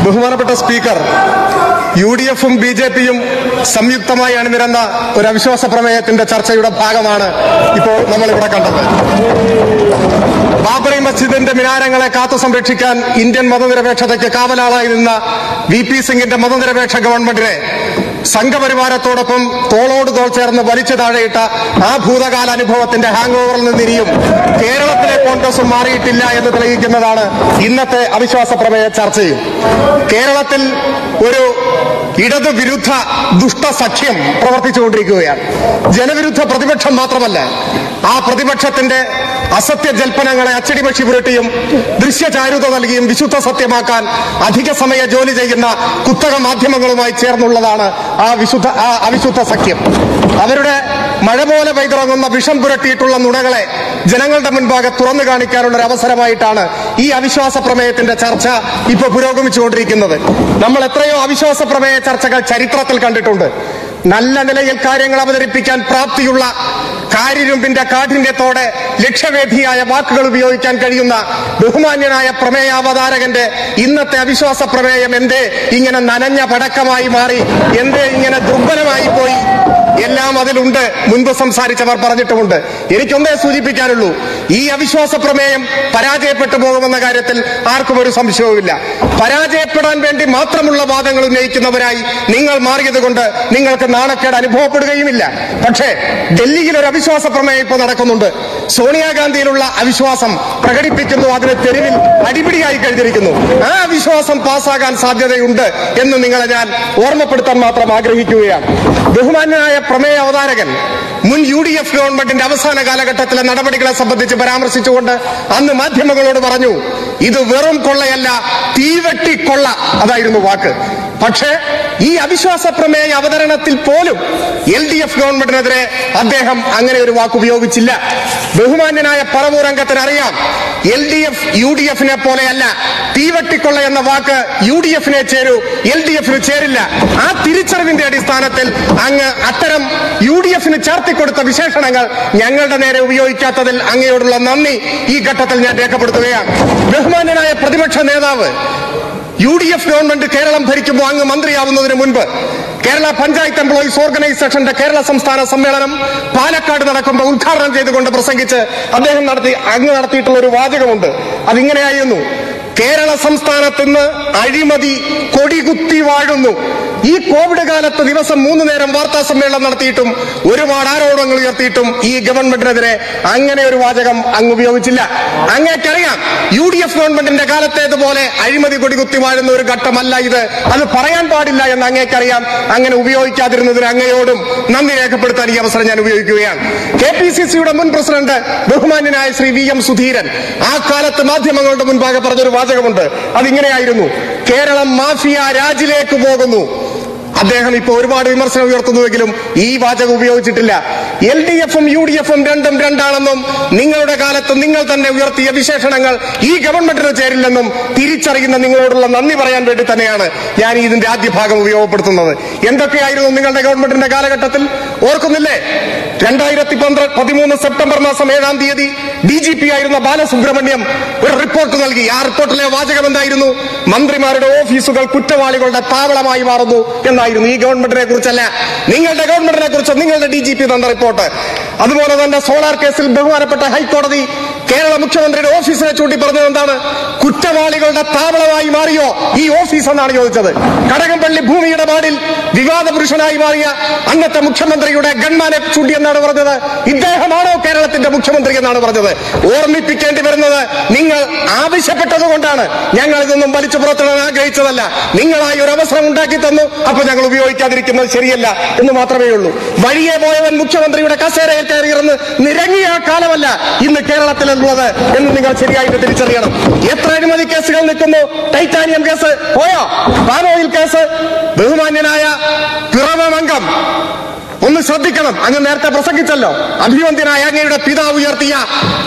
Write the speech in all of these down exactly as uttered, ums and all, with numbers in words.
ബഹുമാനപ്പെട്ട speaker, U D എഫും B J പിയും സംയുക്തമായി അണിനിരന്ന ഒരു അവിശ്വാസ പ്രമേയത്തിന്റെ ചർച്ചയുടെ ഭാഗമാണ് ഇപ്പോൾ നമ്മളിവിടെ കണ്ടത്. ബാബറി മസ്ജിദിന്റെ മിനാരങ്ങളെ കാത്തു സംരക്ഷിക്കാൻ ഇന്ത്യൻ മതനിരപേക്ഷതയ്ക്ക് കാവലാളായി നിന്ന വി പി സിംഗിന്റെ മതനിരപേക്ഷ ഗവൺമെന്റിനെ സംഘപരിവാരത്തോടൊപ്പം തോളോട് തോൾ ചേർന്ന് വലിച്ചു താഴെയിട്ട ആ ഭൂതകാല അനുഭവത്തിന്റെ ഹാങ് ഓവറിൽ നിന്നിരിയും കേരളത്തിലെ കോൺഗ്രസും മാറിയിട്ടില്ല എന്ന് തെളിയിക്കുന്നതാണ് ഇന്നത്തെ അവിശ്വാസ പ്രമേയ ചർച്ചയും. കേരളത്തിൽ ഒരു ഇടതുവിരുദ്ധ ദുഷ്ടസഖ്യം പ്രവർത്തിച്ചുകൊണ്ടിരിക്കുകയാണ്. ജനവിരുദ്ധ പ്രതിപക്ഷം മാത്രമല്ല, ആ പ്രതിപക്ഷത്തിന്റെ അസത്യ ജൽപ്പനങ്ങളെ അച്ചടിപക്ഷി പുരട്ടിയും ദൃശ്യചാരുത നൽകിയും വിശുദ്ധ സത്യമാക്കാൻ അധിക സമയ ജോലി ചെയ്യുന്ന കുത്തക മാധ്യമങ്ങളുമായി ചേർന്നുള്ളതാണ് ആ വിശുദ്ധ ആ അവിശുദ്ധ സഖ്യം. അവരുടെ മഴ പോലെ പെയ്തിറങ്ങുന്ന വിഷം പുരട്ടിയിട്ടുള്ള നുണകളെ ജനങ്ങളുടെ മുൻപാകെ തുറന്നു കാണിക്കാനുള്ള ഒരു അവസരമായിട്ടാണ് ഈ അവിശ്വാസ പ്രമേയത്തിന്റെ ചർച്ച ഇപ്പോൾ പുരോഗമിച്ചുകൊണ്ടിരിക്കുന്നത്. നമ്മൾ എത്രയോ അവിശ്വാസ പ്രമേയ ചർച്ചകൾ ചരിത്രത്തിൽ കണ്ടിട്ടുണ്ട്. നല്ല നിലയിൽ കാര്യങ്ങൾ അവതരിപ്പിക്കാൻ പ്രാപ്തിയുള്ള, കാര്യരുമ്പിന്റെ കാഠിന്യത്തോടെ ലക്ഷ്യവേദിയായ വാക്കുകൾ ഉപയോഗിക്കാൻ കഴിയുന്ന ബഹുമാന്യനായ പ്രമേയാവതാരകന്റെ ഇന്നത്തെ അവിശ്വാസ പ്രമേയം എന്തേ ഇങ്ങനെ നനഞ്ഞ പടക്കമായി മാറി, എന്തേ ഇങ്ങനെ ദുർബലമായി പോയി? എല്ലാം അതിലുണ്ട്. മുൻപ് സംസാരിച്ചവർ പറഞ്ഞിട്ടുമുണ്ട്. എനിക്കൊന്നേ സൂചിപ്പിക്കാനുള്ളൂ, ഈ അവിശ്വാസ പ്രമേയം പരാജയപ്പെട്ടു പോകുമെന്ന കാര്യത്തിൽ ആർക്കും ഒരു സംശയവുമില്ല. പരാജയപ്പെടാൻ വേണ്ടി മാത്രമുള്ള വാദങ്ങൾ ഉന്നയിക്കുന്നവരായി നിങ്ങൾ മാറിയത് കൊണ്ട് നിങ്ങൾക്ക് നാണക്കേട് അനുഭവപ്പെടുകയുമില്ല. പക്ഷേ ഡൽഹിയിൽ ഒരു അവിശ്വാസ പ്രമേയം ഇപ്പോൾ നടക്കുന്നുണ്ട്. സോണിയാഗാന്ധിയിലുള്ള അവിശ്വാസം പ്രകടിപ്പിക്കുന്നു. അതിന് തെരുവിൽ അടിപിടിയായി കഴിഞ്ഞിരിക്കുന്നു. ആ അവിശ്വാസം പാസ്സാകാൻ സാധ്യതയുണ്ട് എന്ന് നിങ്ങളെ ഞാൻ ഓർമ്മപ്പെടുത്താൻ മാത്രം ആഗ്രഹിക്കുകയാണ്. ബഹുമാന്യനായ പ്രമേയ അവതാരകൻ മുൻ യു ഡി എഫ് ഗവൺമെന്റിന്റെ അവസാന കാലഘട്ടത്തിലെ നടപടികളെ സംബന്ധിച്ച് പരാമർശിച്ചുകൊണ്ട് അന്ന് മാധ്യമങ്ങളോട് പറഞ്ഞു, ഇത് വെറും കൊള്ളയല്ല, തീവെട്ടിക്കൊള്ള, അതായിരുന്നു വാക്ക്. പക്ഷേ ഈ അവിശ്വാസ പ്രമേയ അവതരണത്തിൽ പോലും എൽ ഡി എഫ് ഗവൺമെന്റിനെതിരെ അദ്ദേഹം അങ്ങനെ ഒരു വാക്ക് ഉപയോഗിച്ചില്ല. ബഹുമാന്യനായ പറവൂർ അംഗത്തിന് അറിയാം, L D F U D എഫിനെ പോലെയല്ല. തീവട്ടിക്കൊള്ള എന്ന വാക്ക് യു ഡി എഫിനെ ചേരൂ, എൽ ഡി എഫിന് ചേരില്ല. ആ തിരിച്ചറിവിന്റെ അടിസ്ഥാനത്തിൽ അങ്ങ് അത്തരം യു ഡി എഫിന് ചേർത്തിക്കൊടുത്ത വിശേഷണങ്ങൾ ഞങ്ങളുടെ നേരെ ഉപയോഗിക്കാത്തതിൽ അങ്ങയോടുള്ള നന്ദി ഈ ഘട്ടത്തിൽ ഞാൻ രേഖപ്പെടുത്തുകയാണ്. ബഹുമാന്യനായ പ്രതിപക്ഷ നേതാവ്, U D F government Keralam ഭരിക്കുമ്പോൾ അങ്ങ് മന്ത്രിയാവുന്നതിന് മുൻപ് കേരള പഞ്ചായത്ത് എംപ്ലോയീസ് ഓർഗനൈസേഷന്റെ കേരള സംസ്ഥാന സമ്മേളനം പാലക്കാട് നടക്കുമ്പോൾ ഉദ്ഘാടനം ചെയ്തുകൊണ്ട് പ്രസംഗിച്ച് അദ്ദേഹം നടത്തി അങ്ങ് നടത്തിയിട്ടുള്ള ഒരു വാചകമുണ്ട്. അതിങ്ങനെയായിരുന്നു: കേരള സംസ്ഥാനത്തുനിന്ന് അഴിമതി കൊടികുത്തി വാഴുന്നു. ഈ കോവിഡ് കാലത്ത് ദിവസം മൂന്ന് നേരം വാർത്താ സമ്മേളനം നടത്തിയിട്ടും ഒരുപാട് ആരോപണങ്ങൾ ഉയർത്തിയിട്ടും ഈ ഗവൺമെന്റിനെതിരെ അങ്ങനെ ഒരു വാചകം അങ്ങ് ഉപയോഗിച്ചില്ല. അങ്ങേക്കറിയാം, യു ഡി എഫ് ഗവൺമെന്റിന്റെ കാലത്തേതുപോലെ അഴിമതി കൊടികുത്തി വാഴുന്ന ഒരു ഘട്ടമല്ല ഇത്. അത് പറയാൻ പാടില്ല എന്ന് അങ്ങേക്കറിയാം. അങ്ങനെ ഉപയോഗിക്കാതിരുന്നതിന് അങ്ങയോടും നന്ദി രേഖപ്പെടുത്താൻ ഈ അവസരം ഞാൻ ഉപയോഗിക്കുകയാണ്. കെ പി സി സിയുടെ മുൻ പ്രസിഡന്റ് ബഹുമാന്യനായ ശ്രീ വി എം സുധീരൻ ആ കാലത്ത് മാധ്യമങ്ങളുടെ മുൻപാകെ പറഞ്ഞൊരു വാചകമുണ്ട്. അതിങ്ങനെയായിരുന്നു: കേരളം മാഫിയ രാജിലേക്ക് പോകുന്നു. അദ്ദേഹം ഇപ്പോൾ ഒരുപാട് വിമർശനം ഉയർത്തുന്നുവെങ്കിലും ഈ വാചകം ഉപയോഗിച്ചിട്ടില്ല. എൽ ഡി എഫും യു ഡി എഫും രണ്ടും രണ്ടാണെന്നും നിങ്ങളുടെ കാലത്ത് നിങ്ങൾ തന്നെ ഉയർത്തിയ വിശേഷണങ്ങൾ ഈ ഗവൺമെന്റിന് ചേരില്ലെന്നും തിരിച്ചറിയുന്ന നിങ്ങളോടുള്ള നന്ദി പറയാൻ വേണ്ടി തന്നെയാണ് ഞാൻ ഇതിന്റെ ആദ്യ ഭാഗം ഉപയോഗപ്പെടുത്തുന്നത്. എന്തൊക്കെയായിരുന്നു നിങ്ങളുടെ ഗവൺമെന്റിന്റെ കാലഘട്ടത്തിൽ? ഓർക്കുന്നില്ലേ? രണ്ടായിരത്തി പന്ത്രണ്ട് പതിമൂന്ന് സെപ്റ്റംബർ മാസം ഏഴാം തീയതി ഡി ജി പി ആയിരുന്ന ബാലസുബ്രഹ്മണ്യം ഒരു റിപ്പോർട്ട് നൽകി. ആ റിപ്പോർട്ടിലെ വാചകം എന്തായിരുന്നു? മന്ത്രിമാരുടെ ഓഫീസുകൾ കുറ്റവാളികളുടെ താവളമായി മാറുന്നു എന്നായിരുന്നു. ഈ ഗവൺമെന്റിനെ കുറിച്ചല്ല, നിങ്ങളുടെ ഗവൺമെന്റിനെ കുറിച്ച് നിങ്ങളുടെ ഡി ജി പി തന്ന റിപ്പോർട്ട്. അതുപോലെ തന്നെ സോളാർ കേസിൽ ബഹുമാനപ്പെട്ട ഹൈക്കോടതി കേരള മുഖ്യമന്ത്രിയുടെ ഓഫീസിനെ ചൂണ്ടി പറഞ്ഞത് എന്താണ്? കുറ്റവാളികളുടെ താവളമായി മാറിയോ ഈ ഓഫീസ് എന്നാണ് ചോദിച്ചത്. കടകംപള്ളി ഭൂമിയുടെ പാടിൽ വിവാദ പുരുഷനായി മാറിയ അന്നത്തെ മുഖ്യമന്ത്രിയുടെ ഗൺമാനെ ചൂണ്ടി എന്നാണ് പറഞ്ഞത്. ഇദ്ദേഹമാണോ കേരളത്തിന്റെ മുഖ്യമന്ത്രി എന്നാണ് പറഞ്ഞത്. ഓർമ്മിപ്പിക്കേണ്ടി വരുന്നത്, നിങ്ങൾ ആവശ്യപ്പെട്ടതുകൊണ്ടാണ്. ഞങ്ങൾ ഇതൊന്നും വലിച്ചു പുറത്തിടാൻ ആഗ്രഹിച്ചതല്ല. നിങ്ങളായി ഒരു അവസരം ഉണ്ടാക്കി തന്നു, അപ്പൊ ഞങ്ങൾ ഉപയോഗിക്കാതിരിക്കുന്നത് ശരിയല്ല എന്ന് മാത്രമേ ഉള്ളൂ. വഴിയെ പോയവൻ മുഖ്യമന്ത്രിയുടെ കസേരയിൽ കയറിയിരുന്ന് നിരങ്ങിയ കാലമല്ല ഇന്ന് കേരളത്തിലുള്ളത് എന്ന് നിങ്ങൾ ശരിയായിട്ട് തിരിച്ചറിയണം. എത്ര അഴിമതി കേസുകൾ നിൽക്കുന്നു? ടൈറ്റാനിയം കേസ് പോയോ? പാനോയിൽ കേസ്. ബഹുമാന്യനായ പിറവമംഗം ഒന്ന് ശ്രദ്ധിക്കണം. അങ്ങ് നേരത്തെ പ്രസംഗിച്ചല്ലോ. അഭിവന്ദ്യനായ അങ്ങയുടെ പിതാവ് ഉയർത്തിയ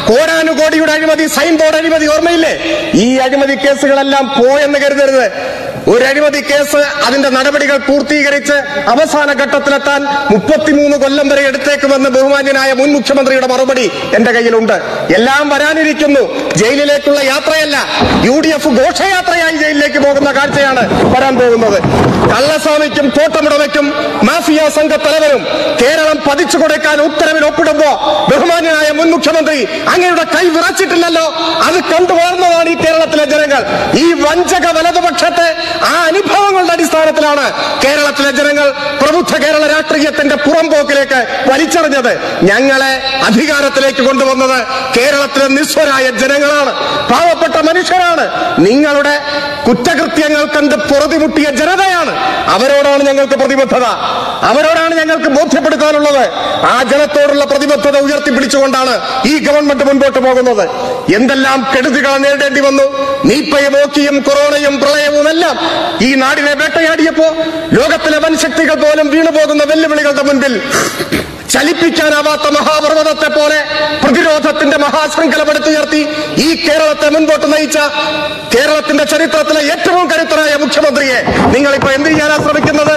കോടാനുകോടിയുടെ അഴിമതി, സൈൻ ബോർഡ് അഴിമതി ഓർമ്മയില്ലേ? ഈ അഴിമതി കേസുകളെല്ലാം പോയെന്ന് കരുതരുത്. ഒരു അഴിമതി കേസ് അതിന്റെ നടപടികൾ പൂർത്തീകരിച്ച് അവസാന ഘട്ടത്തിലെത്താൻ മുപ്പത്തിമൂന്ന് കൊല്ലം വരെ എടുത്തേക്കുമെന്ന് ബഹുമാന്യനായ മുൻ മുഖ്യമന്ത്രിയുടെ മറുപടി എന്റെ കയ്യിലുണ്ട്. എല്ലാം വരാനിരിക്കുന്നു. ജയിലിലേക്കുള്ള യാത്രയല്ല, യു ഡി എഫ് ഘോഷയാത്രയായി ജയിലിലേക്ക് പോകുന്ന കാഴ്ചയാണ് വരാൻ പോകുന്നത്. കള്ളസ്വാമിക്കും തോട്ടമുടമയ്ക്കും മാഫിയ സംഘ തലവനും കേരളം പതിച്ചു കൊടുക്കാൻ ഉത്തരവിൽ ഒപ്പിടുമ്പോ ബഹുമാന്യനായ മുൻ മുഖ്യമന്ത്രി അങ്ങയുടെ കൈ വിറച്ചിട്ടില്ലല്ലോ. അത് കണ്ടു വളർന്നതാണ് ഈ കേരളത്തിലെ ജനങ്ങൾ. ഈ വഞ്ചക വലതുപക്ഷത്തെ ആ അനുഭവങ്ങളുടെ അടിസ്ഥാനത്തിലാണ് കേരളത്തിലെ ജനങ്ങൾ പ്രബുദ്ധ കേരള രാഷ്ട്രീയത്തിന്റെ പുറംപോക്കിലേക്ക് വലിച്ചെറിഞ്ഞത്. ഞങ്ങളെ അധികാരത്തിലേക്ക് കൊണ്ടുവന്നത് കേരളത്തിലെ നിസ്വരായ ജനങ്ങളാണ്, പാവപ്പെട്ട മനുഷ്യരാണ്, നിങ്ങളുടെ കുറ്റകൃത്യങ്ങൾ കണ്ട് പൊറുതിമുട്ടിയ ജനതയാണ്. അവരോടാണ് ഞങ്ങൾക്ക് പ്രതിബദ്ധത, അവരോടാണ് ഞങ്ങൾക്ക് ബോധ്യപ്പെടുത്താനുള്ളത്. ആ ജനത്തോടുള്ള പ്രതിബദ്ധത ഉയർത്തിപ്പിടിച്ചുകൊണ്ടാണ് ഈ ഗവൺമെന്റ് മുൻപോട്ട് പോകുന്നത്. എന്തെല്ലാം കെടുതികൾ നേരിടേണ്ടി വന്നു. നീപ്പയും ഓക്കിയും കൊറോണയും പ്രളയവും എല്ലാം ഈ നാടിനെ വേട്ടയാടിയപ്പോ ലോകത്തിലെ വൻശക്തികൾ പോലും വീണുപോകുന്ന വെല്ലുവിളികളുടെ മുൻപിൽ ചലിപ്പിക്കാനാവാത്ത മഹാപർവ്വതത്തെ പോലെ പ്രതിരോധത്തിന്റെ മഹാശൃംഖല പടുത്തുയർത്തി ഈ കേരളത്തെ മുൻപോട്ട് നയിച്ച കേരളത്തിന്റെ ചരിത്രത്തിലെ ഏറ്റവും കരുത്തരായ മുഖ്യമന്ത്രിയെ നിങ്ങളിപ്പോ എന്ത് ചെയ്യാനാ ശ്രമിക്കുന്നത്?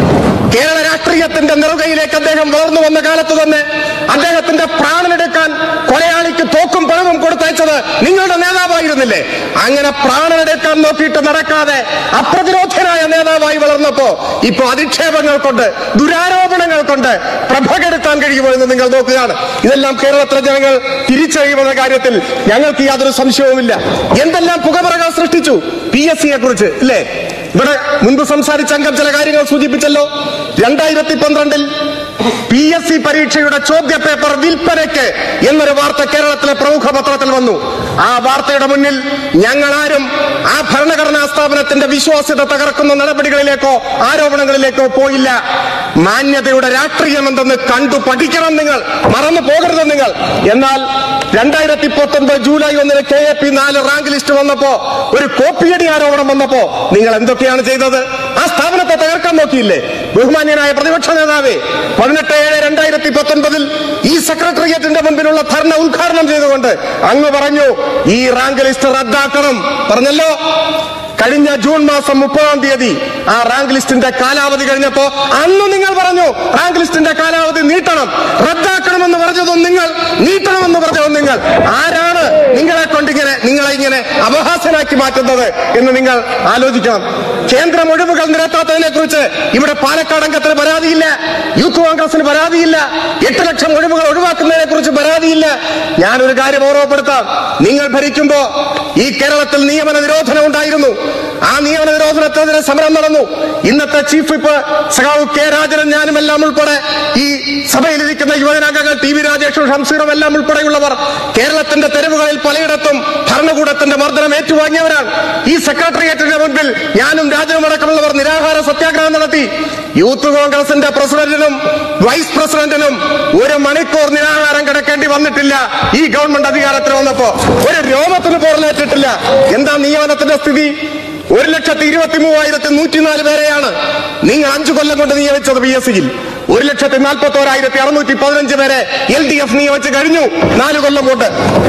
കേരള രാഷ്ട്രീയത്തിന്റെ നെറുകയിലേക്ക് അദ്ദേഹം വളർന്നു വന്ന കാലത്ത് തന്നെ അദ്ദേഹത്തിന്റെ പ്രാണനെടുക്കാൻ കൊലയാളിക്ക് തോക്കും പണവും കൊടുത്തയച്ചത് നിങ്ങളുടെ നേതാവായിരുന്നില്ലേ? അങ്ങനെ പ്രാണനെടുക്കാൻ നോക്കിയിട്ട് നടക്കാതെ അപ്രതിരോധനായ നേതാവായി വളർന്നപ്പോ ഇപ്പോ അധിക്ഷേപങ്ങൾ കൊണ്ട് ദുരാരോപണങ്ങൾ കൊണ്ട് പ്രഭ കെടുത്താൻ കഴിയുമോ എന്ന് നിങ്ങൾ നോക്കുകയാണ്. ഇതെല്ലാം കേരളത്തിലെ ജനങ്ങൾ തിരിച്ചറിയുമെന്ന കാര്യത്തിൽ ഞങ്ങൾക്ക് യാതൊരു സംശയവുമില്ല. എന്തെല്ലാം പുകമറകൾ സൃഷ്ടിച്ചു പി എസ് സിയെ കുറിച്ച് ഇല്ലേ? ഇവിടെ മുൻപ് സംസാരിച്ച അംഗം ചില കാര്യങ്ങൾ സൂചിപ്പിച്ചല്ലോ. രണ്ടായിരത്തി പന്ത്രണ്ടിൽ പി എസ് സി പരീക്ഷയുടെ ചോദ്യ പേപ്പർ വിൽപ്പനയ്ക്ക് എന്നൊരു വാർത്ത കേരളത്തിലെ പ്രമുഖ പത്രത്തിൽ വന്നു. ആ വാർത്തയുടെ മുന്നിൽ ഞങ്ങളാരും ആ ഭരണഘടനാ സ്ഥാപനത്തിന്റെ വിശ്വാസ്യത തകർക്കുന്ന നടപടികളിലേക്കോ ആരോപണങ്ങളിലേക്കോ പോയില്ല. മാന്യതയുടെ രാഷ്ട്രീയം എന്തെന്ന് കണ്ടു പഠിക്കണം നിങ്ങൾ, മറന്നു പോകരുത് നിങ്ങൾ. എന്നാൽ രണ്ടായിരത്തി പത്തൊൻപത് ജൂലൈ ഒന്നിന് കെ എ പി നാല് റാങ്ക് ലിസ്റ്റ് വന്നപ്പോ, ഒരു കോപ്പിയടി ആരോപണം വന്നപ്പോ നിങ്ങൾ എന്തൊക്കെയാണ് ചെയ്തത്? ആ സ്ഥാപനത്തെ തകർക്കാൻ നോക്കിയില്ലേ? ബഹുമാന്യനായ പ്രതിപക്ഷ നേതാവേ, പതിനെട്ട് ഏഴ് രണ്ടായിരത്തി പത്തൊൻപതിൽ ഈ സെക്രട്ടേറിയറ്റിന്റെ മുൻപിലുള്ള ധർണ ഉദ്ഘാടനം ചെയ്തുകൊണ്ട് അങ്ങ് പറഞ്ഞു ഈ റാങ്ക് ലിസ്റ്റ് റദ്ദാക്കണം പറഞ്ഞല്ലോ. കഴിഞ്ഞ ജൂൺ മാസം മുപ്പതാം തീയതി ആ റാങ്ക് ലിസ്റ്റിന്റെ കാലാവധി കഴിഞ്ഞപ്പോ അന്ന് നിങ്ങൾ പറഞ്ഞു റാങ്ക് ലിസ്റ്റിന്റെ കാലാവധി നീട്ടണം, റദ്ദാക്കണമെന്ന് പറഞ്ഞതും നിങ്ങൾ, നീട്ടണമെന്ന് പറഞ്ഞതും നിങ്ങൾ. ആരാണ് നിങ്ങളെ കൊണ്ടിങ്ങനെ നിങ്ങളെ ഇങ്ങനെ അപഹാസ്യനാക്കി മാറ്റുന്നത് എന്ന് നിങ്ങൾ ആലോചിക്കണം. കേന്ദ്രം ഒഴിവുകൾ നിരത്താത്തതിനെ കുറിച്ച് ഇവിടെ പാലക്കാട് അംഗത്തിന് പരാതിയില്ല, യൂത്ത് കോൺഗ്രസിന് പരാതിയില്ല, എട്ട് ലക്ഷം ഒഴിവുകൾ ഒഴിവാക്കുന്നതിനെ കുറിച്ച് പരാതിയില്ല. ഞാനൊരു കാര്യം ഓർമ്മപ്പെടുത്താം. നിങ്ങൾ ഭരിക്കുമ്പോ ഈ കേരളത്തിൽ നിയമന നിരോധനം ഉണ്ടായിരുന്നു. ആ നിയമന നിരോധനത്തിനെതിരെ സമരം നടന്നു. ഇന്നത്തെ ചീഫ് വിപ്പ് സഖാവ് കെ രാജനും ഞാനും എല്ലാം ഉൾപ്പെടെ ഈ സഭയിലിരിക്കുന്ന യുവജനാംഗങ്ങൾ ടി വി രാജേഷും ഷംസീറും എല്ലാം ഉൾപ്പെടെയുള്ളവർ കേരളത്തിന്റെ തെരുവുകളിൽ പലയിടത്തും ഭരണകൂടത്തിന്റെ മർദ്ദനം ഏറ്റുവാങ്ങിയവരാണ്. ഈ സെക്രട്ടേറിയറ്റിന്റെ മുൻപിൽ ഞാനും രാജനും അടക്കമുള്ളവർ നിരാഹാര സത്യാഗ്രഹം നടത്തി. യൂത്ത് കോൺഗ്രസിന്റെ പ്രസിഡന്റിനും വൈസ് പ്രസിഡന്റിനും ഒരു മണിക്കൂർ നിരാഹാരം കിടക്കേണ്ടി വന്നിട്ടില്ല. ഈ ഗവൺമെന്റ് അധികാരത്തിൽ വന്നപ്പോ ഒരു രോമത്തിന് പോറലേറ്റിട്ടില്ല. എന്താ നിയമനത്തിന്റെ സ്ഥിതി? ഒരു ലക്ഷത്തി ഇരുപത്തി മൂവായിരത്തി നൂറ്റിനാല് പേരെയാണ് നിങ്ങൾ അഞ്ചു കൊല്ലം കൊണ്ട് നിയമിച്ചത് പി എസ് സിയിൽ. ഒരു ലക്ഷത്തി നാൽപ്പത്തി ഓരായിരത്തി അറുന്നൂറ്റി പതിനഞ്ച് പേരെ എൽ ഡി എഫ് നിയമിച്ച് കഴിഞ്ഞു നാലു കൊല്ലം കൊണ്ട്.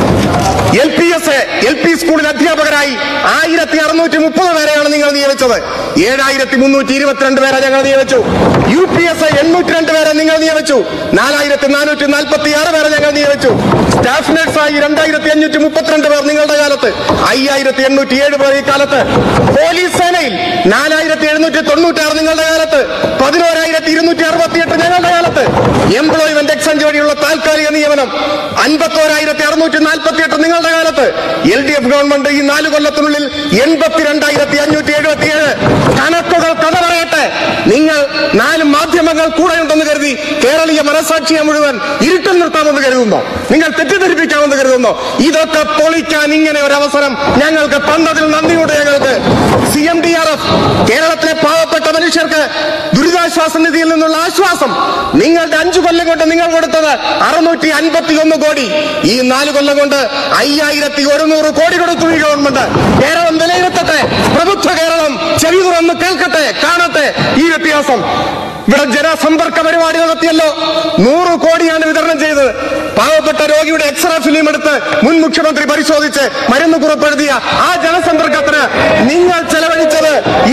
L P S L P സ്കൂളിൽ അധ്യാപകരായി ആയിരത്തി അറുന്നൂറ്റി മുപ്പത് പേരെയാണ് നിങ്ങൾ നിയമിച്ചത്. ഏഴായിരത്തി മുന്നൂറ്റി ഇരുപത്തിരണ്ട് പേരെ ഞങ്ങൾ നിയമിച്ചു. യു പി എസ് എണ്ണൂറ്റി രണ്ട് പേരെ നിങ്ങൾ നിയമിച്ചു. നാലായിരത്തി നാനൂറ്റി നാൽപ്പത്തി ആറ് പേരെ ഞങ്ങൾ നിയമിച്ചു. സ്റ്റാഫ് നഴ്സായി രണ്ടായിരത്തി അഞ്ഞൂറ്റി മുപ്പത്തിരണ്ട് പേർ നിങ്ങളുടെ കാലത്ത്, അയ്യായിരത്തി എണ്ണൂറ്റി ഏഴ് പേർ ഈ കാലത്ത്. പോലീസ് സേനയിൽ നാലായിരത്തി എഴുന്നൂറ്റി തൊണ്ണൂറ്റി ആറ് നിങ്ങളുടെ കാലത്ത്, പതിനോരായിരത്തി ഇരുന്നൂറ്റി അറുപത്തിയെട്ട് ഞങ്ങളുടെ കാലത്ത്. എംപ്ലോയ്മെന്റ് എക്സ്ചേഞ്ച് വഴിയുള്ള താൽക്കാലിക നിയമനം അൻപത്തോരായിരത്തി അറുന്നൂറ്റി നാൽപ്പത്തി എട്ട് നിങ്ങളുടെ കാലത്ത്. എൽ ഡി എഫ് ഗവൺമെന്റ് ഈ നാല് കൊല്ലത്തിനുള്ളിൽ എൺപത്തിരണ്ടായിരത്തി അഞ്ഞൂറ്റി എഴുപത്തി ഏഴ്. കണക്കുകൾ കഥ പറയട്ടെ. നിങ്ങൾ നാല് മാധ്യമങ്ങൾ കൂടെയുണ്ടെന്ന് കരുതി കേരളീയ മനസാക്ഷിയെ മുഴുവൻ ഇരുട്ടിൽ നിർത്താമെന്ന് കരുതുന്നോ? നിങ്ങൾ തെറ്റിദ്ധരിപ്പിക്കാമെന്ന് കരുതുന്നോ? ഇതൊക്കെ പൊളിക്കാൻ ഇങ്ങനെ ഒരു അവസരം ഞങ്ങൾക്ക് തന്നതിൽ നന്ദിയുണ്ട് ഞങ്ങൾക്ക്. C M D R F കേരളത്തിലെ പാവപ്പെട്ട മനുഷ്യർക്ക് ദുരിതാശ്വാസ നിധിയിൽ നിന്നുള്ള ആശ്വാസം നിങ്ങളുടെ അഞ്ചു കൊല്ലം കൊണ്ട് നിങ്ങൾ കൊടുത്തത് അറുന്നൂറ്റി അൻപത്തി ഒന്ന് കോടി. ഈ നാല് കൊല്ലം കൊണ്ട് അയ്യായിരത്തി ഒരുന്നൂറ് കോടി കൊടുത്തു ഈ ഗവൺമെന്റ്. കേരളം വിലയിരുത്തട്ടെ, പ്രബുദ്ധ കേരളം ചെവി തുറന്ന് കേൾക്കട്ടെ, കാണട്ടെ ഈ വ്യത്യാസം. ഇവിടെ ജനസമ്പർക്ക പരിപാടി നടത്തിയല്ലോ, നൂറ് കോടിയാണ് വിതരണം ചെയ്തത്. പാവപ്പെട്ട രോഗിയുടെ എക്സ്റേ ഫിലിം എടുത്ത് മുൻ മുഖ്യമന്ത്രി പരിശോധിച്ച് മരുന്ന് കുറിപ്പെഴുതിയ ആ ജനസമ്പർക്കത്തിന് നിങ്ങൾ ചെലവഴിച്ചത് ഇരുപത്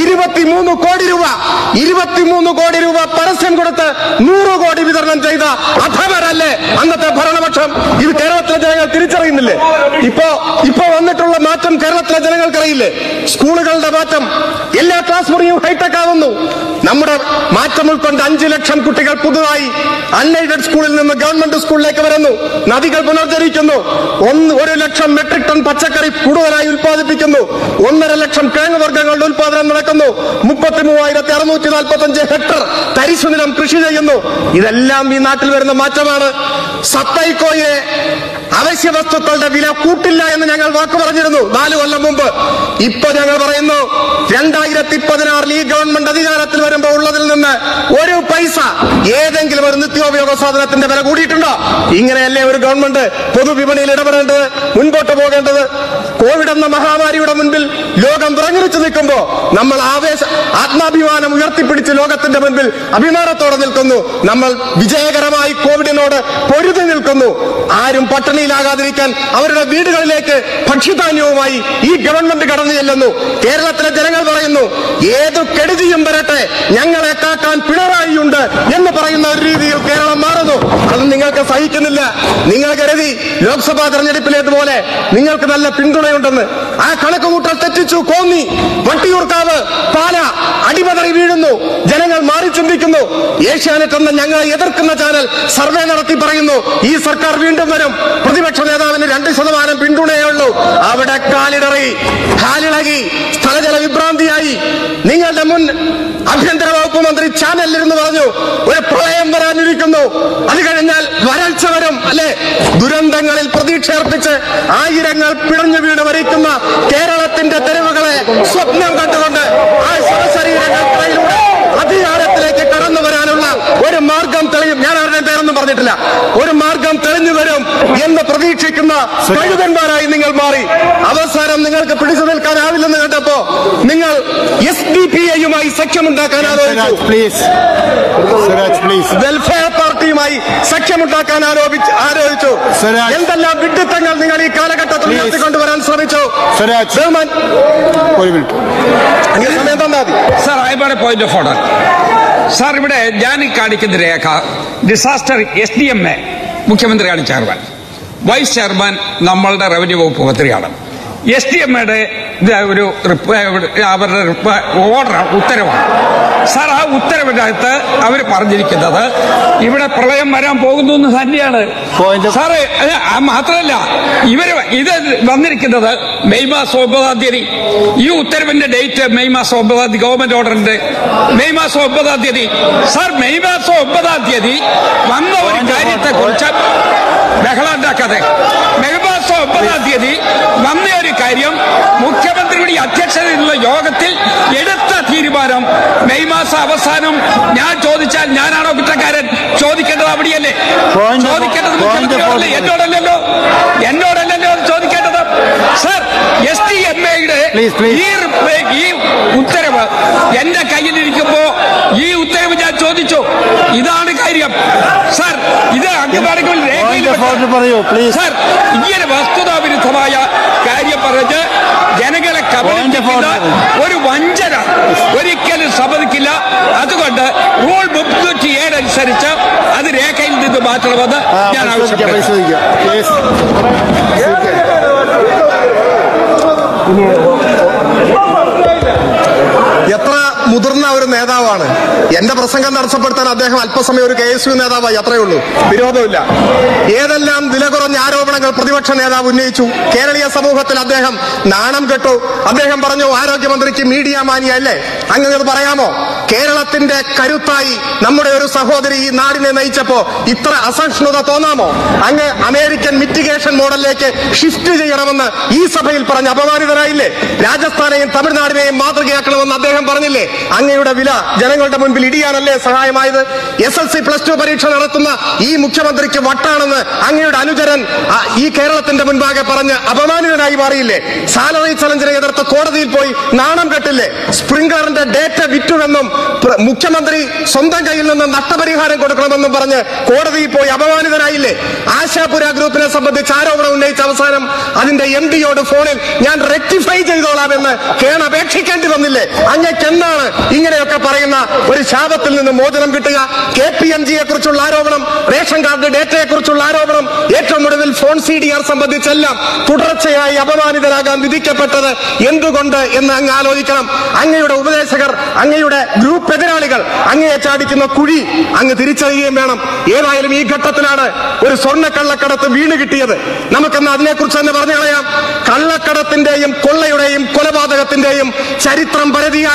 ഇരുപത്തിമൂന്ന് കോടി രൂപ ഇരുപത്തിമൂന്ന് കോടി രൂപ പരസ്യം കൊടുത്ത് നൂറ് കോടി വിതരണം ചെയ്ത അധമരല്ലേ അന്നത്തെ ഭരണപക്ഷം? ഇത് കേരളത്തിലെ ജനങ്ങൾ തിരിച്ചറിയുന്നില്ലേ? ഇപ്പോ ഇപ്പോ വന്നിട്ടുള്ള മാറ്റം കേരളത്തിലെ ജനങ്ങൾക്കറിയില്ലേ? സ്കൂളുകളുടെ മാറ്റം, എല്ലാ ക്ലാസ് മുറിയും ഹൈടെക് ആവുന്നു. നമ്മുടെ മാറ്റം ഉൾക്കൊണ്ട് അഞ്ചു ലക്ഷം കുട്ടികൾ പുതുതായി അൺഎയ്ഡഡ് സ്കൂളിൽ നിന്ന് ഗവൺമെന്റ് സ്കൂളിലേക്ക് വരുന്നു. നദികൾ പുനർജനിക്കുന്നു. ഒന്ന് ഒരു ലക്ഷം മെട്രിക് ടൺ പച്ചക്കറി കൂടുതലായി ഉൽപ്പാദിപ്പിക്കുന്നു. ഒന്നര ലക്ഷം കിഴങ്ങ് വർഗ്ഗങ്ങളുടെ ഉൽപാദനം നടക്കുന്നു. മുപ്പത്തി മൂവായിരത്തി അറുന്നൂറ്റി നാൽപ്പത്തി അഞ്ച് ഹെക്ടർ തരിശുനിലം കൃഷി ചെയ്യുന്നു. ഇതെല്ലാം ഈ നാട്ടിൽ വരുന്ന മാറ്റമാണ്. സപ്ലൈകോയെ അവശ്യ വസ്തുക്കളുടെ വില കൂട്ടില്ല എന്ന് ഞങ്ങൾ വാക്ക് പറഞ്ഞിരുന്നു നാലു കൊല്ലം മുമ്പ്. ഇപ്പൊ ഞങ്ങൾ പറയുന്നു രണ്ടായിരത്തി പതിനാറിൽ ഈ ഗവൺമെന്റ് അധികാരത്തിൽ വരുമ്പോൾ ഉള്ളതിൽ നിന്ന് ഒരു പൈസ ഏതെങ്കിലും ഒരു നിത്യോപയോഗ സാധനത്തിന്റെ വില കൂടിയിട്ടുണ്ടോ? ഇങ്ങനെയല്ലേ ഒരു ഗവൺമെന്റ് പൊതുവിപണിയിൽ ഇടപെടേണ്ടത്, മുൻപോട്ട് പോകേണ്ടത്? കോവിഡ് എന്ന മഹാമാരിയുടെ മുൻപിൽ ലോകം വിറങ്ങലിച്ചു നിൽക്കുമ്പോ നമ്മൾ ആവേശ ആത്മാഭിമാനം ഉയർത്തിപ്പിടിച്ച് ലോകത്തിന്റെ മുൻപിൽ അഭിമാനത്തോടെ നിൽക്കുന്നു. നമ്മൾ വിജയകരമായി കോവിഡിനോട് പൊരുതി നിൽക്കുന്നു. ആരും പട്ടിണിയിലാകാതിരിക്കാൻ അവരുടെ വീടുകളിലേക്ക് ഭക്ഷ്യധാന്യവുമായി ഈ ഗവൺമെന്റ് കടന്നു ചെല്ലുന്നു. കേരളത്തിലെ ജനങ്ങൾ പറയുന്നു ഏതു കെടുതിയും വരട്ടെ, ഞങ്ങളെ കാക്കാൻ പിണറായിയുണ്ട് എന്ന് പറയുന്ന ഒരു രീതിയിൽ കേരളം മാറുന്നു. അത് നിങ്ങൾക്ക് സഹിക്കുന്നില്ല. നിങ്ങൾ കരുതി ലോക്സഭാ തെരഞ്ഞെടുപ്പിലേതുപോലെ നിങ്ങൾക്ക് നല്ല പിന്തുണയുണ്ടെന്ന്. ആ കണക്ക് കൂട്ടൽ തെറ്റിച്ചു. കോന്നി, വട്ടിയൂർക്കാവ്, പാല അടിമതറി വീഴുന്നു. ജനങ്ങൾ മാറി ചിന്തിക്കുന്നു. ഏഷ്യാനെറ്റ് എന്ന ഞങ്ങളെ എതിർക്കുന്ന ചാനൽ സർവേ നടത്തി പറയുന്നു ഈ സർക്കാർ വീണ്ടും വരും. പ്രതിപക്ഷ നേതാവിന് രണ്ട് ശതമാനം പിന്തുണയേ ഉള്ളൂ. അവിടെ കാലിടറി, കാലിളകി, സ്ഥലജല വിഭ്രാന്തിയായി. നിങ്ങളുടെ മുൻ ആഭ്യന്തര വകുപ്പ് മന്ത്രി ചാനലിലിരുന്ന് പറഞ്ഞു ഒരു പ്രളയം വരാനിരിക്കുന്നു, അത് കഴിഞ്ഞാൽ വരൾച്ച വരും അല്ലെ? ദുരന്തങ്ങളിൽ പ്രതീക്ഷ അർപ്പിച്ച് ആയിരങ്ങൾ പിടഞ്ഞു വീണ് മരിക്കുന്ന കേരളത്തിന്റെ തെരുവുകളെ സ്വപ്നം കണ്ടുകൊണ്ട് ആ ശവശരീരങ്ങൾക്കിടയിലൂടെ അധികാരത്തിലേക്ക് കടന്നു വരാനുള്ള ഒരു മാർഗം തെളിയും. ഞാൻ അവരുടെ പേരൊന്നും പറഞ്ഞിട്ടില്ല. ഒരു മാർഗം തെളിഞ്ഞു വരും എന്ന് പ്രതീക്ഷിക്കുന്ന കഴുകന്മാരായി നിങ്ങൾ മാറി. അവസാനം നിങ്ങൾക്ക് പിടിച്ചു നിൽക്കാനാവില്ലെന്ന് കണ്ടപ്പോ നിങ്ങൾ എസ് ഡി പി ഐയുമായി സഖ്യമുണ്ടാക്കാൻ ആലോചിച്ചു. വെൽഫെയർ പാർട്ടിയുമായി സഖ്യമുണ്ടാക്കാൻ ആരോപിച്ച് ആലോചിച്ചു. എന്തെല്ലാം വിഡ്ഢിത്തങ്ങൾ നിങ്ങൾ ഈ കാലഘട്ടത്തിൽ ഉയർത്തിക്കൊണ്ടുവരാൻ ശ്രമിച്ചു. അങ്ങനെ സമയം തന്നാ മതി. Sir, I want a point of order. Sir, ഇവിടെ ഞാൻ ഈ കാണിക്കുന്ന രേഖ disaster S D M A മുഖ്യമന്ത്രിയാണ് ചെയർമാൻ, വൈസ് ചെയർമാൻ നമ്മളുടെ റവന്യൂ വകുപ്പ് മന്ത്രിയാണ്. എസ് ഡി എം എയുടെ ഒരു അവരുടെ ഓർഡർ ഉത്തരവാണ്. സാർ, ആ ഉത്തരവിന്റെ അകത്ത് അവർ പറഞ്ഞിരിക്കുന്നത് ഇവിടെ പ്രളയം വരാൻ പോകുന്നു എന്ന് തന്നെയാണ്. സാറ് മാത്രമല്ല, ഇവര് ഇത് വന്നിരിക്കുന്നത് മെയ് മാസം ഒമ്പതാം തീയതി. ഈ ഉത്തരവിന്റെ ഡേറ്റ് മെയ് മാസം ഒമ്പതാം തീയതി, ഗവൺമെന്റ് ഓർഡറിന്റെ മെയ് മാസം ഒമ്പതാം തീയതി. സാർ, മെയ് മാസം ഒമ്പതാം തീയതി വന്ന ഒരു കാര്യത്തെ കുറിച്ച് ബഹളം ഉണ്ടാക്കാതെ, മെയ് മാസം ഒമ്പതാം തീയതി വന്ന ഒരു കാര്യം മുഖ്യമന്ത്രിയുടെ അധ്യക്ഷതയിലുള്ള യോഗത്തിൽ എടുത്ത തീരുമാനം മെയ് മാസം അവസാനം ഞാൻ ചോദിച്ചാൽ ഞാനാണോ കുറ്റക്കാരൻ? ചോദിക്കേണ്ടത് അവിടെയല്ലേ? ചോദിക്കേണ്ടത് മുഖ്യമന്ത്രിയോടല്ലേ, എന്നോടല്ലല്ലോ എന്നോടല്ലല്ലോ ചോദിക്കേണ്ടത്. സർ, എസ് ഡി എം എയുടെ ഈ ഉത്തരവ് എന്റെ കയ്യിലിരിക്കുമ്പോ ഈ ഉത്തരവ് ഞാൻ ചോദിച്ചു. ഇതാണ് കാര്യം. സർ, ഇത് അംഗമാണെങ്കിൽ രേഖയിൽ സർ ഇങ്ങനെ വസ്തുതാവിരുദ്ധമായ കാര്യം പറഞ്ഞ് ജനങ്ങളെ കബളിപ്പിക്കുന്ന ഒരു വഞ്ചന ഒരിക്കലും സമ്മതിക്കില്ല. അതുകൊണ്ട് റൂൾ മുന്നൂറ്റി ഏഴ് അനുസരിച്ച് അത് രേഖയിൽ നിന്ന് മാറ്റണമെന്ന് ഞാൻ ആവശ്യപ്പെടുന്നു. എത്ര മുതിർന്ന ഒരു നേതാവാണ്. എന്റെ പ്രസംഗം തടസ്സപ്പെടുത്താൻ അദ്ദേഹം അല്പസമയം ഒരു കെ എസ് യു നേതാവായി, അത്രയേ ഉള്ളൂ. വിരോധമില്ല. ഏതെല്ലാം വില കുറഞ്ഞ ആരോപണങ്ങൾ പ്രതിപക്ഷ നേതാവ് ഉന്നയിച്ചു. കേരളീയ സമൂഹത്തിൽ അദ്ദേഹം നാണം കെട്ടു. അദ്ദേഹം പറഞ്ഞു ആരോഗ്യമന്ത്രിക്ക് മീഡിയ മാനിയ അല്ലേ? അങ്ങനെ അത് പറയാമോ? കേരളത്തിന്റെ കരുത്തായി നമ്മുടെ ഒരു സഹോദരി ഈ നാടിനെ നയിച്ചപ്പോ ഇത്ര അസഹിഷ്ണുത തോന്നാമോ? അങ്ങ് അമേരിക്കൻ മിറ്റിഗേഷൻ മോഡലിലേക്ക് ഷിഫ്റ്റ് ചെയ്യണമെന്ന് ഈ സഭയിൽ പറഞ്ഞ് അപമാനിതരായില്ലേ? രാജസ്ഥാനെയും തമിഴ്നാടിനെയും മാതൃകയാക്കണമെന്ന് അദ്ദേഹം പറഞ്ഞില്ലേ? അങ്ങയുടെ വില ജനങ്ങളുടെ മുൻപിൽ ഇടിയാനല്ലേ സഹായമായത്? S L C plus two പരീക്ഷ നടത്തുന്ന ഈ മുഖ്യമന്ത്രിക്ക് വട്ടാണെന്ന് അങ്ങയുടെ അനുചരൻ ഈ കേരളത്തിന്റെ മുൻപാകെ പറഞ്ഞ് അപമാനിതനായി മാറിയില്ലേ? സാലറി ചലഞ്ചിനെ എതിർത്ത് കോടതിയിൽ പോയി നാണം കെട്ടില്ലേ? സ്പ്രിംഗ്ലറിന്റെ ഡേറ്റ വിറ്റുവെന്നും മുഖ്യമന്ത്രി സ്വന്തം കയ്യിൽ നിന്ന് നഷ്ടപരിഹാരം കൊടുക്കണമെന്നും പറഞ്ഞ് കോടതിയിൽ പോയി അപമാനിതനായില്ലേ? ആശാപുര ഗ്രൂപ്പിനെ സംബന്ധിച്ച് ആരോപണം ഉന്നയിച്ച അവസാനം അതിന്റെ എം ഡിയോട് ഫോണിൽ ഞാൻ റെക്ടിഫൈ ചെയ്തോളാമെന്ന് കേണപേക്ഷിക്കേണ്ടി വന്നില്ലേ? അങ്ങക്ക് എന്നാണ് ഇങ്ങനെയൊക്കെ പറയുന്ന ഒരു ശാപത്തിൽ നിന്ന് മോചനം കിട്ടുക? കെ പി എം ജിയെ കുറിച്ചുള്ള ആരോപണം, റേഷൻ കാർഡ് ഡേറ്റയെ കുറിച്ചുള്ള ആരോപണം, ഏറ്റവും ഒടുവിൽ ഫോൺ സി ഡി ആർ സംബന്ധിച്ചെല്ലാം തുടർച്ചയായി അപമാനിതരാകാൻ വിധിക്കപ്പെട്ടത് എന്തുകൊണ്ട് എന്ന് അങ്ങ് ആലോചിക്കണം. അങ്ങയുടെ ഉപദേശകർ, അങ്ങയുടെ ഗ്രൂപ്പ് എതിരാളികൾ അങ്ങയെ ചാടിക്കുന്ന കുഴി അങ്ങ് തിരിച്ചറിയുകയും വേണം. ഏതായാലും ഈ ഘട്ടത്തിലാണ് ഒരു സ്വർണ്ണക്കള്ളക്കടത്ത് വീണ് കിട്ടിയത്. നമുക്കെന്ന് അതിനെക്കുറിച്ച് തന്നെ പറഞ്ഞു കളയാം. കള്ളക്കടത്തിന്റെയും കൊള്ളയുടെയും കൊലപാതകത്തിന്റെയും ചരിത്രം പരതിയാൽ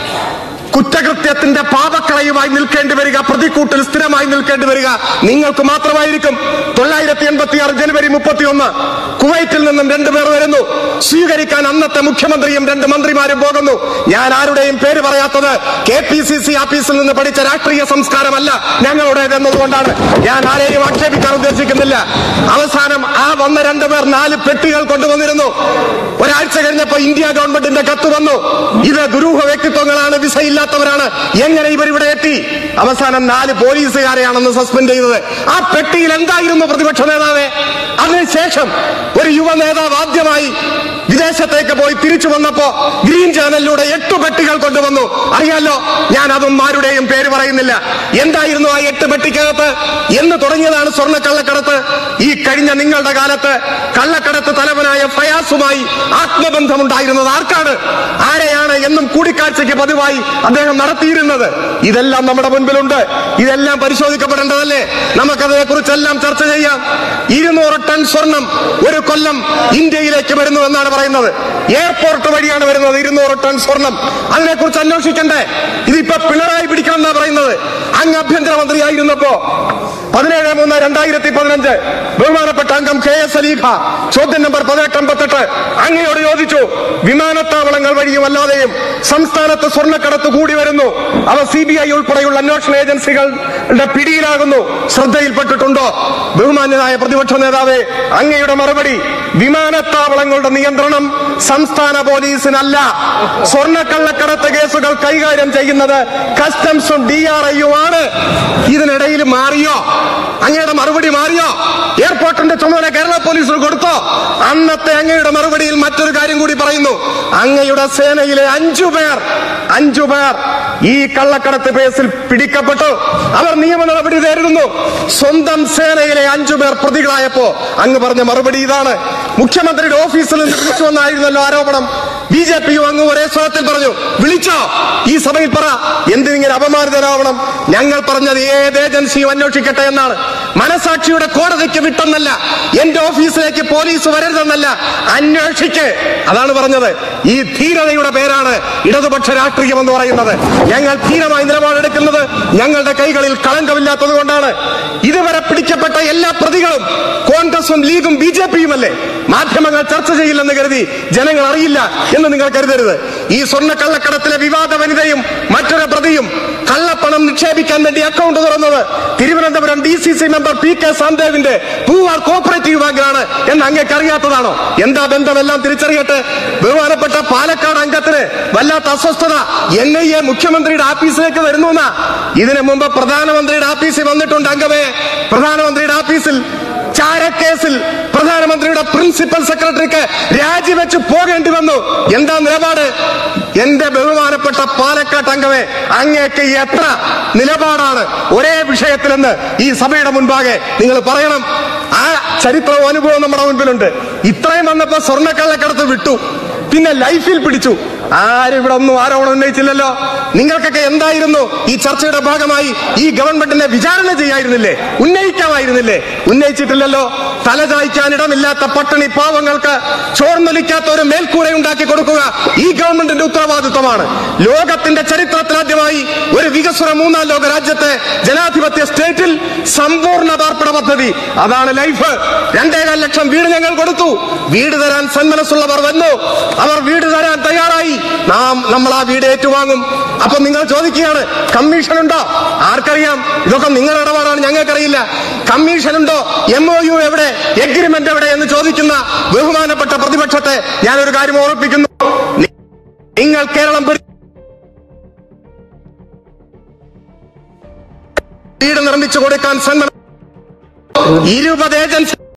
കുറ്റകൃത്യത്തിന്റെ പാപക്കളയുമായി നിൽക്കേണ്ടി വരിക, പ്രതിക്കൂട്ടിൽ സ്ഥിരമായി നിൽക്കേണ്ടി വരിക നിങ്ങൾക്ക് മാത്രമായിരിക്കും. തൊള്ളായിരത്തി എൺപത്തി ആറ് ജനുവരി മുപ്പത്തി ഒന്ന് കുവൈറ്റിൽ നിന്നും രണ്ടുപേർ വരുന്നു. സ്വീകരിക്കാൻ അന്നത്തെ മുഖ്യമന്ത്രിയും രണ്ട് മന്ത്രിമാരും പോകുന്നു. ഞാൻ ആരുടെയും പേര് പറയാത്തത് കെ പി സി സി ഓഫീസിൽ നിന്ന് പഠിച്ച രാഷ്ട്രീയ സംസ്കാരമല്ല ഞങ്ങളുടേത് എന്നതുകൊണ്ടാണ്. ഞാൻ ആരെയും ആക്ഷേപിക്കാൻ ഉദ്ദേശിക്കുന്നില്ല. അവസാനം ആ വന്ന രണ്ടുപേർ നാല് പെട്ടികൾ കൊണ്ടുവന്നിരുന്നു. ഒരാഴ്ച കഴിഞ്ഞപ്പോ ഇന്ത്യ ഗവൺമെന്റിന്റെ കത്ത് വന്നു. ഇത് ദുരൂഹ വ്യക്തിത്വങ്ങളാണ്, വിസയില്ലാത്തവരാണ്, എങ്ങനെ ഇവരിവിടെ എത്തി? അവസാനം നാല് പോലീസുകാരെയാണെന്ന് സസ്പെൻഡ് ചെയ്തത്. ആ പെട്ടിയിൽ എന്തായിരുന്നു പ്രതിപക്ഷ നേതാവേ? അതിനുശേഷം ഒരു യുവ നേതാവ് ആദ്യമായി വിദേശത്തേക്ക് പോയി തിരിച്ചു വന്നപ്പോ ഗ്രീൻ ചാനലിലൂടെ എട്ട് പെട്ടികൾ കൊണ്ടുവന്നു. അറിയാലോ, ഞാൻ അതൊന്നും ആരുടെയും പേര് പറയുന്നില്ല. എന്തായിരുന്നു ആ എട്ട് പെട്ടിക്കകത്ത്? എന്ന് തുടങ്ങിയതാണ് സ്വർണ്ണക്കള്ളക്കടത്ത്. ഈ കഴിഞ്ഞ നിങ്ങളുടെ കാലത്ത് കള്ളക്കടത്ത് തലവനായ ഫയാസുമായി ആത്മബന്ധമുണ്ടായിരുന്നത് ആർക്കാണ്? ആരെയാണ് എന്നും കൂടിക്കാഴ്ചയ്ക്ക് പതിവായി അദ്ദേഹം നടത്തിയിരുന്നത്? ഇതെല്ലാം നമ്മുടെ മുൻപിലുണ്ട്. ഇതെല്ലാം പരിശോധിക്കപ്പെടേണ്ടതല്ലേ? നമുക്കതിനെ കുറിച്ചെല്ലാം ചർച്ച ചെയ്യാം. ഇരുന്നൂറ് ടൺ സ്വർണം ഒരു കൊല്ലം ഇന്ത്യയിലേക്ക് വരുന്നു എന്നാണ് പറയുന്നത്. എയർപോർട്ട് വഴിയാണ് വരുന്നത് ഇരുന്നൂറ് ടൺ സ്വർണം. അതിനെക്കുറിച്ച് അന്വേഷിക്കണ്ടേ? ഇതിപ്പോ പിണറായി പിടിക്കണം എന്നാ പറയുന്നത്. അങ്ങ് ആഭ്യന്തരമന്ത്രിയായിരുന്നപ്പോ പതിനേഴ് മൂന്ന് രണ്ടായിരത്തി പതിനഞ്ച് ബഹുമാനപ്പെട്ട അംഗം കെ എസ് അലീഖ ചോദ്യം നമ്പർ പതിനെട്ട് അമ്പത്തെട്ട് അങ്ങയോട് ചോദിച്ചു, വിമാനത്താവളങ്ങൾ വഴിയും അല്ലാതെയും സംസ്ഥാനത്ത് സ്വർണ്ണക്കടത്ത് കൂടി വരുന്നു, അവ സി ബി ഐ ഉൾപ്പെടെയുള്ള അന്വേഷണ ഏജൻസികളുടെ പിടിയിലാകുന്നു, ശ്രദ്ധയിൽപ്പെട്ടിട്ടുണ്ടോ? ബഹുമാന്യനായ പ്രതിപക്ഷ നേതാവേ, അങ്ങയുടെ മറുപടി വിമാനത്താവളങ്ങളുടെ നിയന്ത്രണം സംസ്ഥാന പോലീസിനല്ല. സ്വർണ്ണക്കള്ളക്കടത്ത് കേസുകൾ കൈകാര്യം ചെയ്യുന്നത് കസ്റ്റംസും ഡി ആർ ഐയും ആണ്. ഇതിനിടയിൽ മാറിയോ? അങ്ങയുടെ മറുപടി മാറിയോ? എയർപോർട്ടിന്റെ ചുമതല കേരള പോലീസിന് കൊടുത്തോ? അന്നത്തെ അങ്ങയുടെ മറുപടിയിൽ മറ്റൊരു കാര്യം കൂടി പറയുന്നു. അങ്ങയുടെ സേനയിലെ അഞ്ചു പേർ അഞ്ചു പേർ ഈ കള്ളക്കടത്ത് കേസിൽ പിടിക്കപ്പെട്ടു. അവർ നിയമ നടപടി നേരിടുന്നു. സ്വന്തം സേനയിലെ അഞ്ചു പേർ പ്രതികളായപ്പോ അങ്ങ് പറഞ്ഞ മറുപടി ഇതാണ്. മുഖ്യമന്ത്രിയുടെ ഓഫീസിൽ നിന്ന് വിളിച്ചു വന്നായിരുന്നല്ലോ ആരോപണം. ബി ജെ പിയും അങ്ങ് ഒരേ സ്വരത്തിൽ പറഞ്ഞു, വിളിച്ചോ? ഈ സഭയിൽ പറ, എന്തിനിങ്ങനെ അപമാനിതരാവണം? ഞങ്ങൾ പറഞ്ഞത് ഏത് ഏജൻസിയും അന്വേഷിക്കട്ടെ എന്നാണ്. മനസാക്ഷിയുടെ കോടതിക്ക് വിട്ടെന്നല്ല, എന്റെ ഓഫീസിലേക്ക് പോലീസ് വരരുതെന്നല്ല, അന്വേഷിക്ക്, അതാണ് പറഞ്ഞത്. ഈ ധീരതയുടെ പേരാണ് ഇടതുപക്ഷ രാഷ്ട്രീയം എന്ന് പറയുന്നത്. ഞങ്ങൾ ധീരമായി നിലപാടെടുക്കുന്നത് ഞങ്ങളുടെ കൈകളിൽ കളങ്കമില്ലാത്തത് കൊണ്ടാണ്. ഇതുവരെ പിടിക്കപ്പെട്ട എല്ലാ പ്രതികളും കോൺഗ്രസും ലീഗും ബി ജെ പിയുമല്ലേ? മാധ്യമങ്ങൾ ചർച്ച ചെയ്യില്ലെന്ന് കരുതി ജനങ്ങൾ അറിയില്ല എന്ന് നിങ്ങൾ കരുതരുത്. ഈ സ്വർണ്ണക്കള്ളക്കടത്തിലെ വിവാദ വനിതയും മറ്റൊരു പ്രതിയും കള്ളപ്പണം നിക്ഷേപിക്കാൻ വേണ്ടി അക്കൗണ്ട് തുറന്നത് Thiruvananthapuram D C C member P K സാംദേവിന്റെ പൂവാർ കോപ്പറേറ്റീവ് ബാങ്കിലാണ് എന്ന് അങ്ങേക്ക് അറിയാത്തതാണോ? എന്താ ബന്ധമെല്ലാം തിരിച്ചറിയട്ടെ. ബഹുമാനപ്പെട്ട പാലക്കാട് അംഗത്തിന് വല്ലാത്ത അസ്വസ്ഥത. എൻ ഐ എ മുഖ്യമന്ത്രിയുടെ ആഫീസിലേക്ക് വരുന്നു എന്നാ. ഇതിനു മുമ്പ് പ്രധാനമന്ത്രിയുടെ ആഫീസിൽ വന്നിട്ടുണ്ട് അംഗമേ. പ്രധാനമന്ത്രിയുടെ ആഫീസിൽ ചാരക്കേസിൽ പ്രധാനമന്ത്രിയുടെ പ്രിൻസിപ്പൽ സെക്രട്ടറിക്ക് രാജിവെച്ച് പോകേണ്ടി വന്നു. എന്താ നിലപാട്? എന്റെ ബഹുമാനപ്പെട്ട പാലക്കാട്ട് അംഗമേ, അങ്ങേക്ക് എത്ര നിലപാടാണ് ഒരേ വിഷയത്തിലെന്ന് ഈ സഭയുടെ മുൻപാകെ നിങ്ങൾ പറയണം. ആ ചരിത്രവും അനുഭവവും നമ്മുടെ മുൻപിലുണ്ട്. ഇത്രയും വന്നപ്പോ സ്വർണ്ണക്കള്ളക്കടത്ത് വിട്ടു, പിന്നെ ലൈഫിൽ പിടിച്ചു. ആരും ഇവിടെ ഒന്നും ആരോപണം ഉന്നയിച്ചില്ലല്ലോ. നിങ്ങൾക്കൊക്കെ എന്തായിരുന്നു ഈ ചർച്ചയുടെ ഭാഗമായി ഈ ഗവൺമെന്റിനെ വിചാരണ ചെയ്യായിരുന്നില്ലേ? ഉന്നയിക്കാമായിരുന്നില്ലേ? ഉന്നയിച്ചിട്ടില്ലല്ലോ. തലചായ്ക്കാൻ ഇടമില്ലാത്ത പട്ടിണി പാവങ്ങൾക്ക് ചോർന്നൊലിക്കാത്ത ഒരു മേൽക്കൂരയുണ്ടാക്കി കൊടുക്കുക ഈ ഗവൺമെന്റിന്റെ ഉത്തരവാദിത്വമാണ്. ലോകത്തിന്റെ ചരിത്രത്തിലാദ്യമായി ഒരു വികസ്വര മൂന്നാം ലോക രാജ്യത്തെ ജനാധിപത്യ സ്റ്റേറ്റിൽ സമ്പൂർണ്ണ പാർപ്പിട പദ്ധതി, അതാണ് ലൈഫ്. രണ്ടേകാൽ ലക്ഷം വീട് ഞങ്ങൾ കൊടുത്തു. വീട് തരാൻ സന്മനസ്സുള്ളവർ വന്നു. അവർ വീട് തരാൻ തയ്യാറായി. നാം നമ്മൾ ആ വീട് ഏറ്റുവാങ്ങും. അപ്പൊ നിങ്ങൾ ചോദിക്കുകയാണ് കമ്മീഷൻ ഉണ്ടോ? ആർക്കറിയാം? ഇതൊക്കെ നിങ്ങളുടെ ഇടപാടാണ്, ഞങ്ങൾക്കറിയില്ല. കമ്മീഷൻ ഉണ്ടോ? എം ഒ യു എവിടെ? എഗ്രിമെന്റ് എവിടെ എന്ന് ചോദിക്കുന്ന ബഹുമാനപ്പെട്ട പ്രതിപക്ഷത്തെ ഞാനൊരു കാര്യം ഓർമ്മിപ്പിക്കുന്നു. നിങ്ങൾ കേരളം വീട് നിർമ്മിച്ചു കൊടുക്കാൻ ഇരുപത് ഏജൻസി